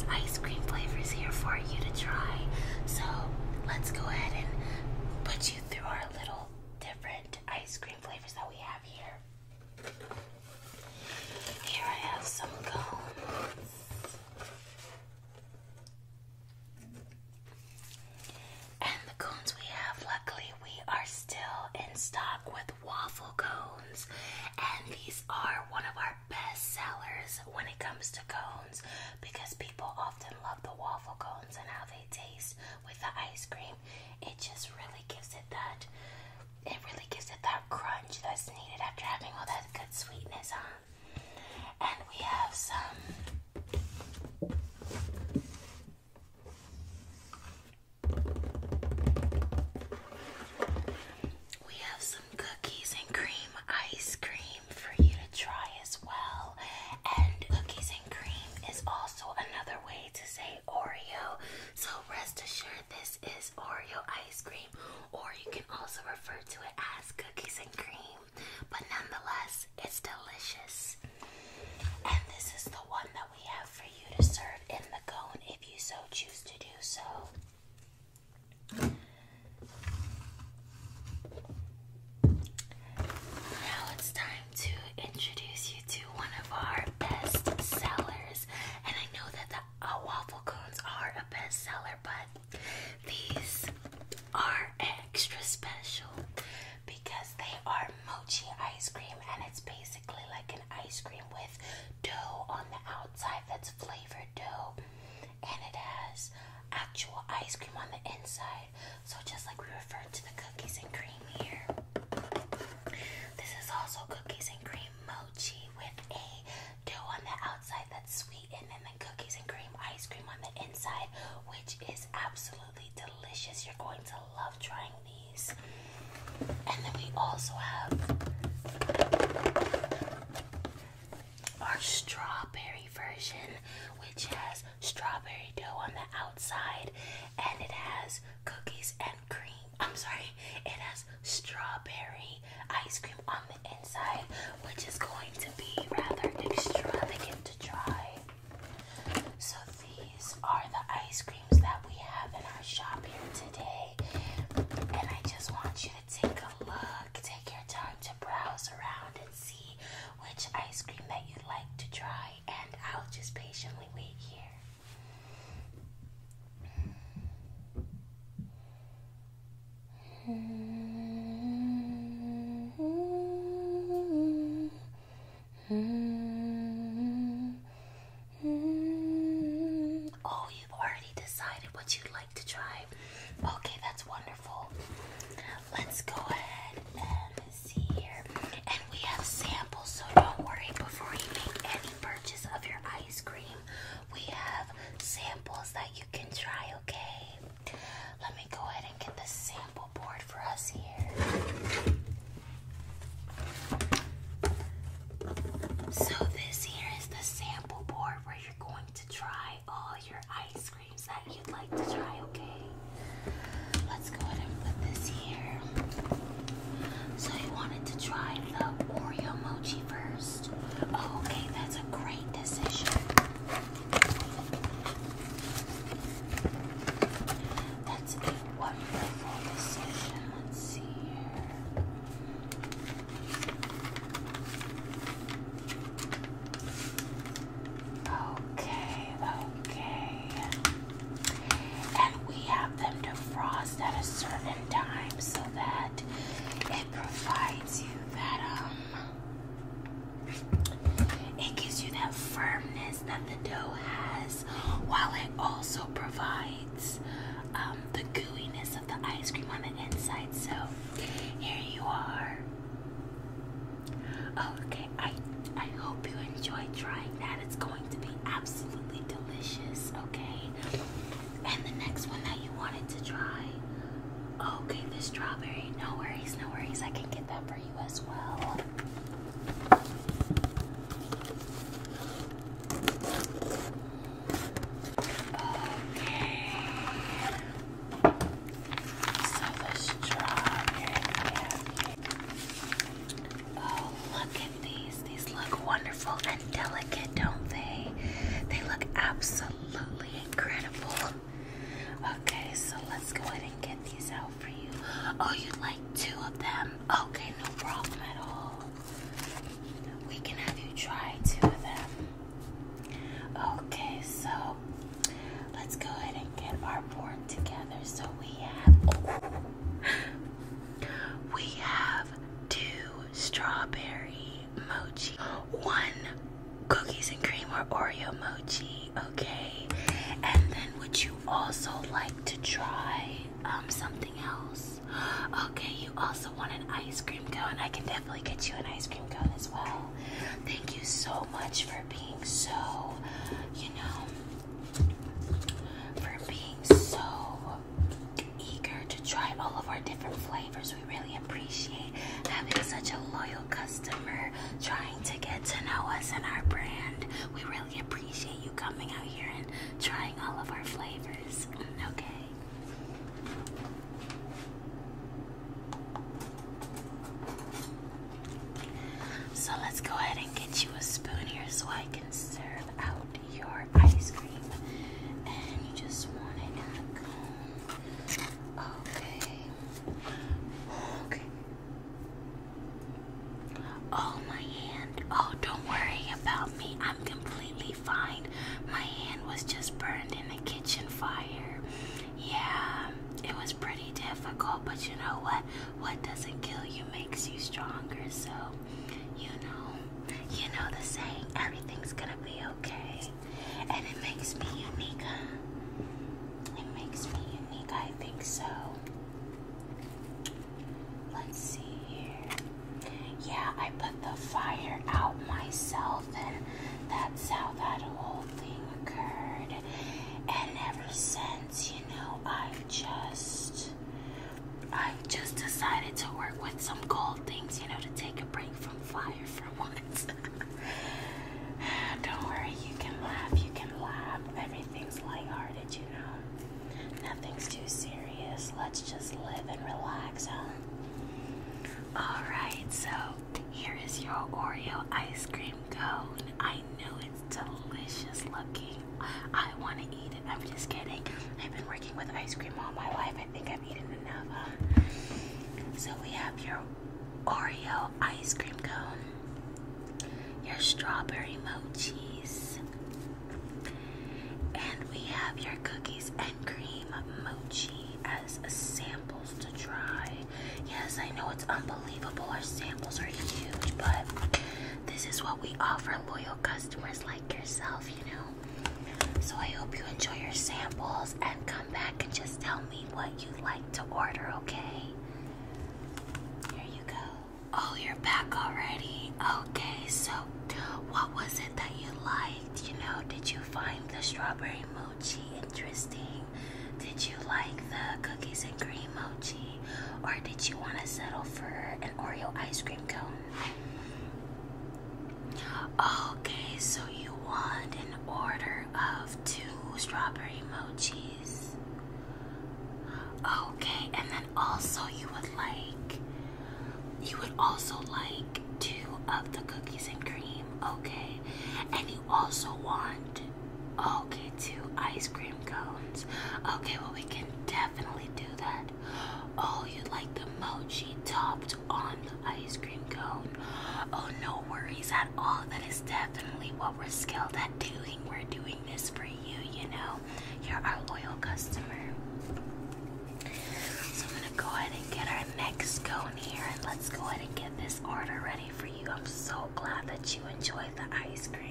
ice cream flavors here for you to try. So let's go ahead and put you through our little different ice cream flavors that we have here. Here I have some cones. And the cones we have, luckily we are still in stock with waffle cones. And these are one of our best sellers when it comes to cones because people often love the waffle cones and how they taste with the ice cream. It just really gives it that crunch that's needed after having all that good sweetness on. And we have some cookies and cream ice cream for you to try as well. And cookies and cream is also another way to say Oreo. So rest assured this is Oreo ice cream, or you can also refer to it as cookies and cream. But nonetheless, it's delicious. And this is the one that we have for you to serve in the cone if you so choose to do so. Now it's time to introduce you to one of our best sellers. And I know that the waffle cones are a best seller, but these are extra special because they are mochi ice cream, and it's basically like an ice cream with dough on the outside that's flavored dough, and it has actual ice cream on the inside. So just like we referred to the cookies and cream here, this is also cookies and cream mochi with a dough on the outside that's sweetened, and then cookies and cream ice cream on the inside, which is absolutely delicious. You're going to love trying these. And then we also have our strawberry version, which has strawberry dough on the outside, and it has cookies and cream. It has strawberry ice cream on the inside, which is going to be rather extravagant to try. So these are the ice creams that we have in our shop here today. And I just want you to take a look, take your time to browse around and see which ice cream that you'd like to try, and I'll just patiently wait here. Oh, you've already decided what you'd like to try. Okay, that's wonderful. Let's go ahead and see here. And we have samples, so don't worry before you make any purchase of your ice cream. We have samples that you can try, okay? Let me go ahead and get the sample board for us here. So this here is the sample board where you're going to try all your ice creams that you'd like to try, okay? Let's go ahead and put this here. So you wanted to try the Oreo mochi first? Oh, okay, that's a great decision. That's a wonderful decision. Let's see here. Okay. And we have them defrost at a certain time so that it provides you that, it gives you that firmness that the dough has, while it also provides the gooiness of the ice cream on the inside. So here you are. Okay, I hope you enjoyed trying that. It's going to be absolutely delicious, okay? And the next one that you wanted to try, okay, the strawberry. No worries, I can get that for you as well. Wonderful and delicate, don't they? They look absolutely strawberry mochi, 1 cookies and cream or Oreo mochi, okay? And then would you also like to try something else? Okay, you also want an ice cream cone. I can definitely get you an ice cream cone as well. Thank you so much for being so, you know, for being so eager to try all of our different flavors. We really appreciate having such a loyal customer trying to get to know us and our brand. We really appreciate you coming out here and trying all of our flavors. Okay. So let's go ahead and get you a spoon here so I can serve out your ice cream. And you just want it in the cone. Okay. Okay. Oh, my hand. Oh, don't worry about me. I'm completely fine. My hand was just burned in the kitchen fire. Yeah, it was pretty difficult, but you know what? What doesn't kill you makes you stronger. So, you know the saying, everything's gonna be okay. And it makes me unique, huh? It makes me unique, I think so. Let's see here. Yeah, I put the fire out myself, and that's how that whole thing occurred. And ever since, you know, I've just decided to work with some cold things, you know, to take a break from fire for once. Don't worry, you can laugh. Everything's lighthearted, you know. Nothing's too serious. Let's just live and relax, huh? Alright, so here is your Oreo ice cream cone. I know it's delicious looking. I want to eat it. I'm just kidding. I've been working with ice cream all my life. I think I've eaten enough, huh? So we have your Oreo ice cream cone, your strawberry mochis, and we have your cookies and cream mochi as samples to try. Yes, I know it's unbelievable. Our samples are huge, but this is what we offer loyal customers like yourself, you know. So I hope you enjoy your samples and come back and just tell me what you'd like to order, okay? Here you go. Oh, you're back already? Okay, so what was it that you liked? You know, did you find the strawberry mochi interesting? Did you like the cookies and cream mochi? Or did you want to settle for an Oreo ice cream cone? Okay, so you want an order of 2 strawberry mochis. Okay, and then also you would also like 2 of the cookies and cream, okay? And you also want, okay, 2 ice cream cones. Okay, well, we can definitely do that. Oh, you'd like the mochi topped on the ice cream cone. Oh, no worries at all. That is definitely what we're skilled at doing. We're doing this for you, you know. You're our loyal customer. So I'm going to go ahead and get our next cone here, and let's go ahead and get this order ready for you. I'm so glad that you enjoyed the ice cream.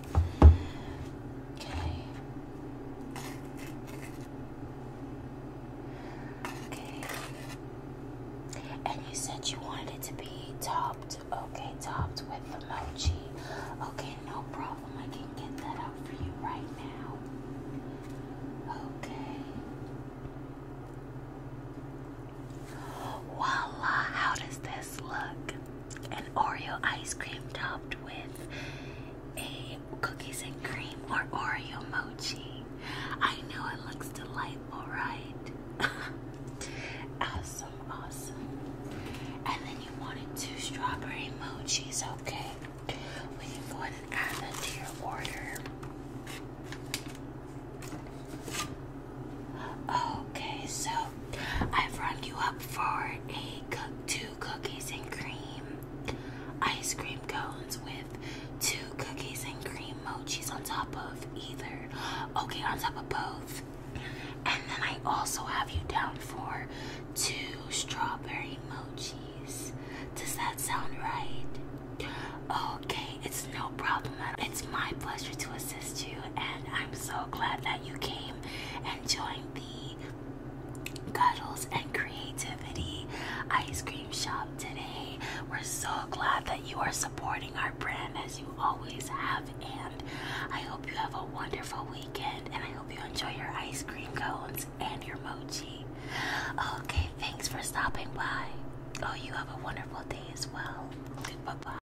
And you said you wanted it to be topped. Okay, topped with the mochi. Okay, no problem. I can get that out for you right now. Okay. Voila, how does this look? An Oreo ice cream topped with a cookies and cream or Oreo mochi. I know it looks delightful, right? Awesome, awesome. And then you wanted 2 strawberry mochis, okay? We can go ahead and add that to your order. Okay, so I've run you up for 2 cookies and cream ice cream cones with 2 cookies and cream mochis on top of either. Okay, on top of both. And then I also have you down for 2 strawberry mochis. Does that sound right? join the Cuddles and Creativity ice cream shop today. We're so glad that you are supporting our brand as you always have, and I hope you have a wonderful weekend, and I hope you enjoy your ice cream cones and your mochi. Okay, thanks for stopping by. Oh, you have a wonderful day as well. Bye-bye.